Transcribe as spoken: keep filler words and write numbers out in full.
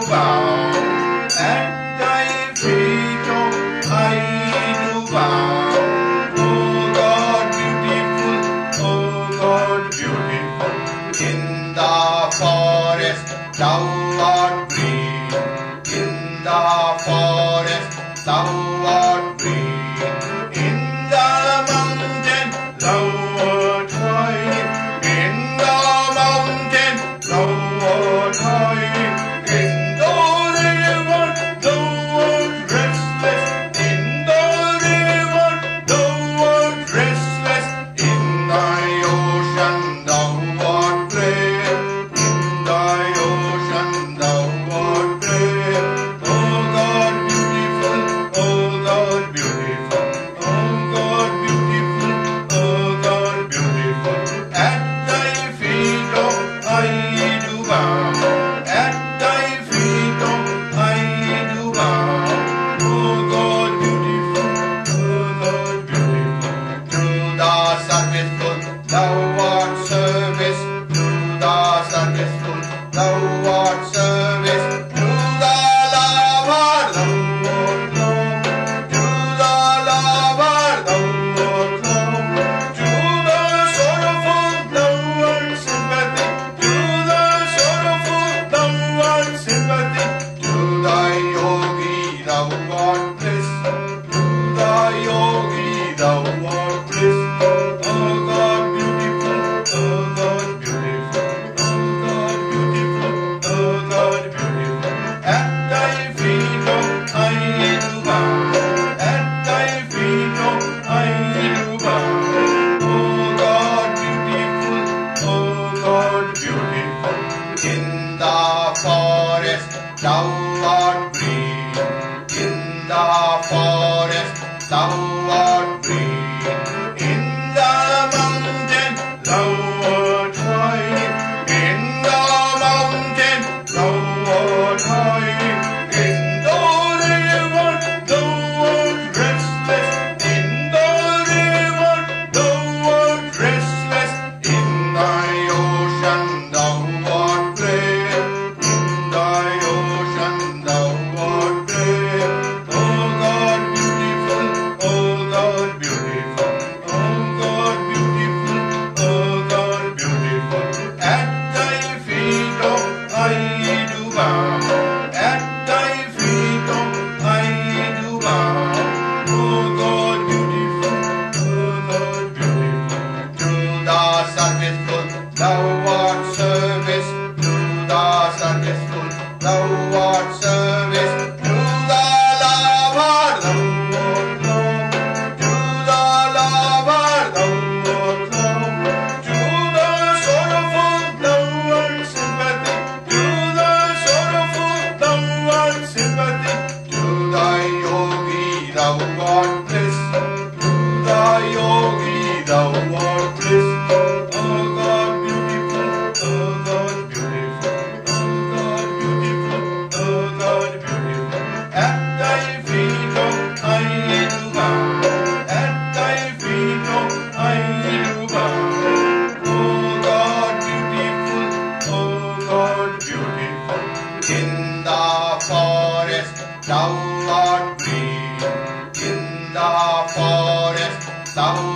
bow. At thy feet, oh, I do bow. Oh God, beautiful, oh God, beautiful. In the forest thou art green. In the forest thou art green. In the mountain thou art high. In the mountain thou art high. In the river thou art restless. In the river thou art restless. In thy ocean thou art brave. In thy ocean thou art brave. Oh God, beautiful, oh God, beautiful. Oh God, beautiful, oh God, beautiful. At thy feet, oh, I do bow. At thy feet, oh, I do bow. Oh God, beautiful, oh God, beautiful. To the serviceful thou art service. To the serviceful thou art service. To the lover thou art love. To the lover thou art love. To the sorrowful thou art sympathy. To the sorrowful thou art sympathy. To the yogi thou art bliss. To the yogi thou art bliss. Oh God, beautiful, oh God, beautiful. Oh God, beautiful, oh God, beautiful. At thy feet, oh, I do bow. At thy feet, oh, I do bow. Oh God, beautiful, oh God, beautiful. In the forest thou art green. In the forest thou art green. In the mountain thou art high. In the mountain thou art high. In the river thou art restless. In the river thou art restless. In thy ocean thou art brave. In thy ocean thou art brave. Oh God, beautiful, oh God, beautiful. Oh God, beautiful, oh God, beautiful. At thy feet, oh, I do bow. At thy feet, oh, I do bow. Oh God, beautiful, oh God, beautiful. To the serviceful thou art service. To the serviceful thou art service. To the lover thou art love. To the lover thou art love. To the sorrowful thou art sympathy. To the sorrowful thou art sympathy. To the yogi thou art bliss. To the yogi thou art bliss. Oh God, beautiful, oh God, beautiful. Oh God, beautiful, oh God, beautiful. At thy feet, oh, I do bow. At thy feet, oh, I do bow. Oh God, beautiful, oh God, beautiful. In the forest thou art green. In the forest thou